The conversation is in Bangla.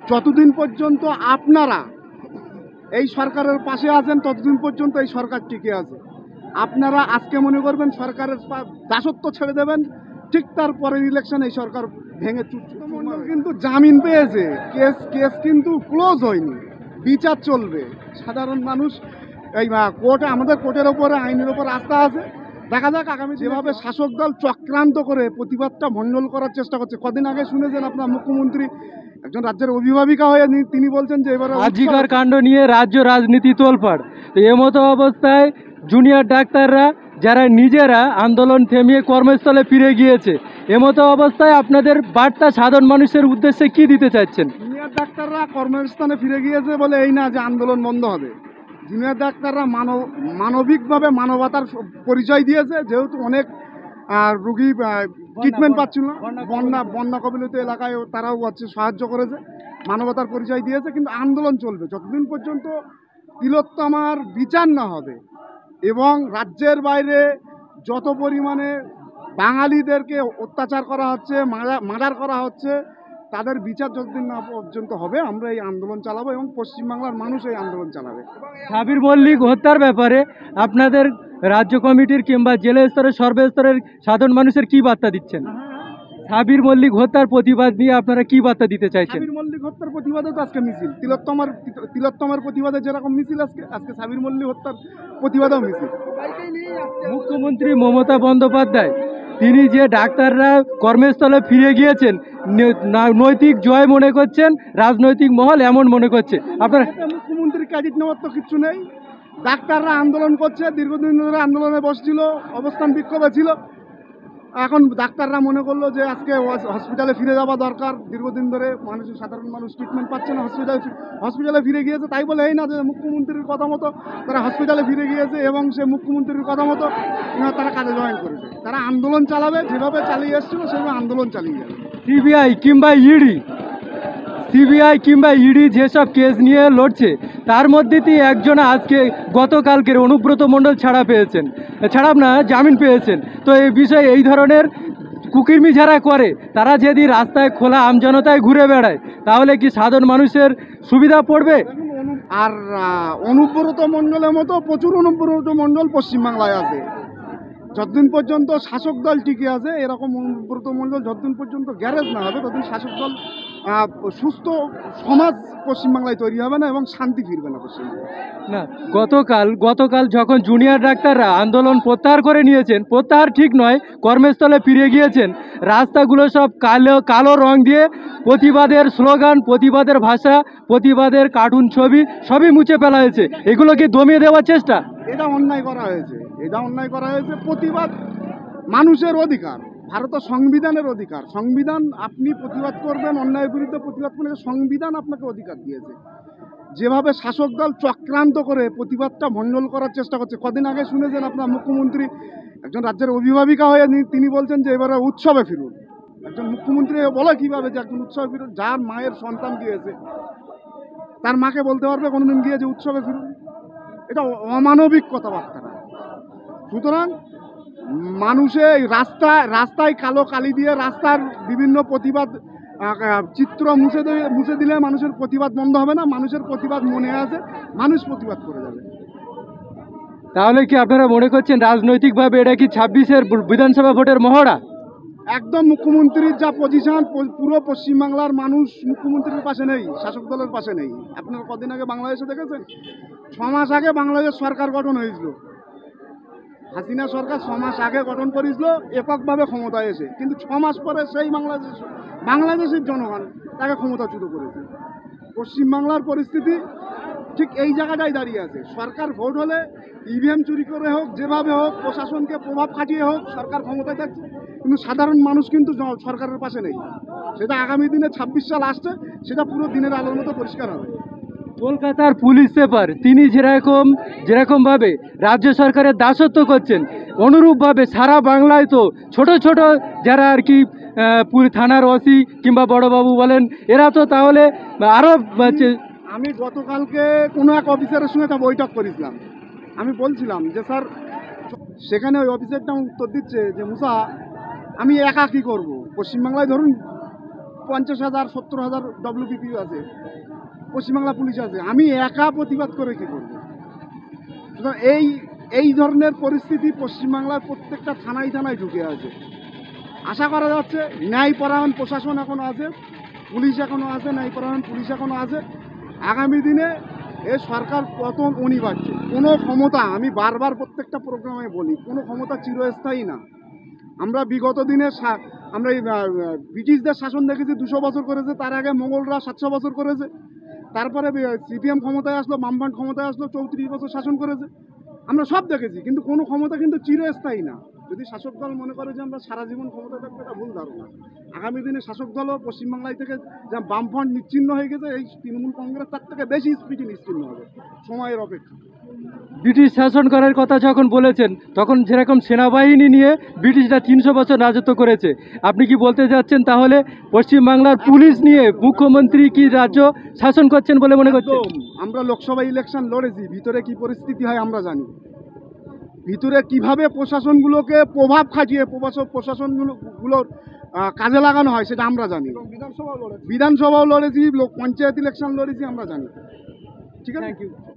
যতদিন পর্যন্ত আপনারা এই সরকারের পাশে আছেন ততদিন পর্যন্ত এই সরকার টিকে আছে। আপনারা আজকে মনে করবেন সরকারের দাসত্ব ছেড়ে দেবেন, ঠিক তারপরের ইলেকশন এই সরকার ভেঙে চুরমণ্ডল কিন্তু জামিন পেয়েছে, কেস কেস কিন্তু ক্লোজ হয়নি, বিচার চলবে। সাধারণ মানুষ এই কোর্টে, আমাদের কোর্টের ওপরে, আইনের ওপর আস্থা আছে। দেখা যাক আগামী যেভাবে শাসক দল চক্রান্ত করে প্রতিবাদটা মণ্ডল করার চেষ্টা করছে। কদিন আগে শুনেছেন আপনার মুখ্যমন্ত্রী একজন রাজ্যের অভিভাবিকা হয়ে তিনি বলছেন যে এবারে আজিকার কাণ্ড নিয়ে রাজ্য রাজনীতি তোলপাড়। তো এমতো অবস্থায় জুনিয়র ডাক্তাররা যারা নিজেরা আন্দোলন থেমিয়ে কর্মস্থলে ফিরে গিয়েছে, এমতো অবস্থায় আপনাদের বার্তা সাধারণ মানুষের উদ্দেশ্যে কি দিতে চাচ্ছেন? জুনিয়র ডাক্তাররা কর্মস্থানে ফিরে গিয়েছে বলে এই না যে আন্দোলন বন্ধ হবে। জুনিয়র ডাক্তাররা মানবিকভাবে মানবতার পরিচয় দিয়েছে, যেহেতু অনেক রুগী ট্রিটমেন্ট পাচ্ছিল না, বন্যা কবলিত এলাকায় তারাও সাহায্য করেছে, মানবতার পরিচয় দিয়েছে। কিন্তু আন্দোলন চলবে যতদিন পর্যন্ত তিলোত্তমার বিচার না হবে এবং রাজ্যের বাইরে যত পরিমাণে বাঙালিদেরকে অত্যাচার করা হচ্ছে, মার্ডার করা হচ্ছে, তাদের বিচার যতদিন না পর্যন্ত হবে আমরা এই আন্দোলন চালাবো এবং পশ্চিমবাংলার মানুষ এই আন্দোলন চালাবে। সাবির মল্লিক হত্যার ব্যাপারে আপনাদের রাজ্য কমিটির কিংবা জেলা স্তরের সর্বস্তরের সাধারণ মানুষের কি বার্তা দিচ্ছেন? সাবির মল্লিক হত্যার প্রতিবাদ নিয়ে আপনারা কি বার্তা দিতে চাইছেন? সাবির মল্লিক হত্যার প্রতিবাদে তো আজকে মিছিল, তিলোত্তমার প্রতিবাদে যেরকম মিছিল আজকে সাবির মল্লিক হত্যার প্রতিবাদেও মিছিল। মুখ্যমন্ত্রী মমতা বন্দ্যোপাধ্যায় তিনি যে ডাক্তাররা কর্মস্থলে ফিরে গিয়েছেন নৈতিক জয় মনে করছেন, রাজনৈতিক মহল এমন মনে করছে। আপনারা মুখ্যমন্ত্রীর ক্রেডিট নেওয়ার তো কিচ্ছু নেই। ডাক্তাররা আন্দোলন করছে, দীর্ঘদিন ধরে আন্দোলনে বসছিল, অবস্থান বিক্ষোভে ছিল। এখন ডাক্তাররা মনে করলো যে আজকে হসপিটালে ফিরে যাওয়া দরকার। দীর্ঘদিন ধরে সাধারণ মানুষ ট্রিটমেন্ট পাচ্ছে না, হসপিটালে ফিরে গিয়েছে। তাই বলে এই না যে মুখ্যমন্ত্রীর কথা মতো তারা হসপিটালে ফিরে গিয়েছে এবং সে মুখ্যমন্ত্রীর কথা মতো তারা কাজে জয়েন করেছে। তারা আন্দোলন চালাবে, যেভাবে চালিয়ে এসেছিল সেভাবে আন্দোলন চালিয়ে যাবে। সিবিআই কিংবা ইডি যেসব কেস নিয়ে লড়ছে তার মধ্যে দিয়ে একজন আজকে গতকালকের অনুব্রত মণ্ডল জামিন পেয়েছেন। তো এই বিষয়ে এই ধরনের কুকিরমি যারা করে তারা যদি রাস্তায় খোলা আমজনতায় ঘুরে বেড়ায় তাহলে কি সাধারণ মানুষের সুবিধা পড়বে? আর অনুব্রত মণ্ডলের মতো প্রচুর অনুব্রত মণ্ডল পশ্চিমবাংলায় আছে। যতদিন পর্যন্ত শাসক দল টিকে আছে, এরকম অনুব্রত মণ্ডল যতদিন পর্যন্ত গ্যারেজ না হবে ততদিন শাসক দল সুস্থ সমাজ পশ্চিমবাংলায় তৈরি হবে না এবং শান্তি ফিরবে না পশ্চিমবাংলায়। না, গতকাল যখন জুনিয়র ডাক্তাররা আন্দোলন প্রত্যাহার করে নিয়েছেন, প্রত্যাহার ঠিক নয়, কর্মস্থলে ফিরে গিয়েছেন, রাস্তাগুলো সব কালো রং দিয়ে প্রতিবাদের স্লোগান, প্রতিবাদের ভাষা, প্রতিবাদের কার্টুন ছবি সবই মুছে ফেলা হয়েছে। এগুলো কি দমিয়ে দেওয়ার চেষ্টা? এটা অন্যায় করা হয়েছে, প্রতিবাদ মানুষের অধিকার, ভারতের সংবিধানের অধিকার। সংবিধান, আপনি প্রতিবাদ করবেন, অন্যায়ের বিরুদ্ধে প্রতিবাদ করবেন, সংবিধান আপনাকে অধিকার দিয়েছে। যেভাবে শাসক দল চক্রান্ত করে প্রতিবাদটা মণ্ডল করার চেষ্টা করছে। কদিন আগে শুনেছেন আপনার মুখ্যমন্ত্রী একজন রাজ্যের অভিভাবিকা হয়ে তিনি বলছেন যে এবারে উৎসবে ফিরুন। একজন মুখ্যমন্ত্রী বলে কিভাবে যে একজন উৎসবে ফিরুন? যার মায়ের সন্তান গিয়েছে তার মাকে বলতে পারবে কোনোদিন গিয়ে যে উৎসবে ফিরুন? এটা অমানবিক কথাবার্তা। সুতরাং মানুষের রাস্তায় কালো কালি দিয়ে রাস্তার বিভিন্ন প্রতিবাদ চিত্র মুছে দিলে মানুষের প্রতিবাদ বন্ধ হবে না। মানুষের প্রতিবাদ মনে আছে, মানুষ প্রতিবাদ করে যাবে। তাহলে কি আপনারা মনে করছেন রাজনৈতিকভাবে এটা কি 26-এর বিধানসভা ভোটের মহড়া? একদম মুখ্যমন্ত্রীর যা পজিশন, পুরো পশ্চিমবাংলার মানুষ মুখ্যমন্ত্রীর পাশে নেই, শাসক দলের পাশে নেই। আপনারা কদিন আগে বাংলাদেশে দেখেছেন, 6 মাস আগে বাংলাদেশ সরকার গঠন হয়েছিল। হাসিনা সরকার 6 মাস আগে গঠন করেছিল এককভাবে ক্ষমতায় এসে, কিন্তু 6 মাস পরে সেই বাংলাদেশের জনগণ তাকে ক্ষমতাচ্যুত করেছে। পশ্চিমবাংলার পরিস্থিতি ঠিক এই জায়গাটাই দাঁড়িয়ে আছে। সরকার ভোট হলে ইভিএম চুরি করে হোক, যেভাবে হোক, প্রশাসনকে প্রভাব খাটিয়ে হোক সরকার ক্ষমতায় থাকছে, কিন্তু সাধারণ মানুষ কিন্তু সরকারের পাশে নেই। সেটা আগামী দিনে 26 সাল আসছে, সেটা পুরো দিনের আলোর মতো পরিষ্কার হবে। কলকাতার পুলিশ সুপার তিনি যেরকমভাবে রাজ্য সরকারের দাসত্ব করছেন, অনুরূপভাবে সারা বাংলায় তো ছোট ছোট যারা আর কি থানার ওসি কিংবা বড়বাবু বলেন, এরা তো তাহলে আরও। আমি গতকালকে কোনো এক অফিসারের সঙ্গে একটা বৈঠক করেছিলাম। আমি বলছিলাম যে স্যার, সেখানে ওই অফিসারটা উত্তর দিচ্ছে যে মুসা, আমি একা কী করবো? পশ্চিমবাংলায় ধরুন 50,000 70,000 WPP আছে, পশ্চিমবাংলা পুলিশ আছে, আমি একা প্রতিবাদ করে কি করব? সুতরাং এই ধরনের পরিস্থিতি পশ্চিমবাংলার প্রত্যেকটা থানায় থানায় ঢুকে আছে। আশা করা যাচ্ছে ন্যায়পরায়ণ প্রশাসন এখনো আছে, পুলিশ এখনো আছে, ন্যায়পরায়ণ পুলিশ এখনো আছে। আগামী দিনে এ সরকার পতন অনিবার্য। কোনো ক্ষমতা, আমি বারবার প্রত্যেকটা প্রোগ্রামে বলি, কোনো ক্ষমতা চিরস্থায়ী না। আমরা বিগত দিনে আমরা এই ব্রিটিশদের শাসন দেখেছি 200 বছর করেছে, তার আগে মোগলরা 700 বছর করেছে, তারপরে সিপিএম ক্ষমতায় আসলো, বামফ্রন্ট ক্ষমতায় আসলো, 34 বছর শাসন করেছে। আমরা সব দেখেছি, কিন্তু কোনো ক্ষমতা কিন্তু চিরস্থায়ী না। যদি শাসক দল মনে করে যে আমরা সারা জীবন ক্ষমতা থাকবে, এটা ভুল ধারণা। আগামী দিনে শাসক দলও পশ্চিমবাংলায় থেকে যা বামফ্রন্ট নিশ্চিহ্ন হয়ে গেছে, এই তৃণমূল কংগ্রেস তার থেকে বেশি স্পিডে নিশ্চিহ্ন হবে, সময়ের অপেক্ষা। ব্রিটিশ শাসন করার কথা যখন বলেছেন, তখন যেরকম সেনাবাহিনী নিয়ে ব্রিটিশরা 300 বছর রাজত্ব করেছে, আপনি কি বলতে চাচ্ছেন তাহলে পশ্চিমবাংলার পুলিশ নিয়ে মুখ্যমন্ত্রী কি রাজ্য শাসন করছেন বলে মনে করছেন? একদম। আমরা লোকসভা ইলেকশন লড়েছি, ভিতরে কি পরিস্থিতি হয় আমরা জানি, ভিতরে কিভাবে প্রশাসনগুলোকে প্রভাব খাটিয়ে প্রশাসনগুলোর কাজে লাগানো হয় সেটা আমরা জানি। বিধানসভাও লড়েছি, পঞ্চায়েত ইলেকশন লড়েছি, আমরা জানি। ঠিক আছে, থ্যাংক ইউ।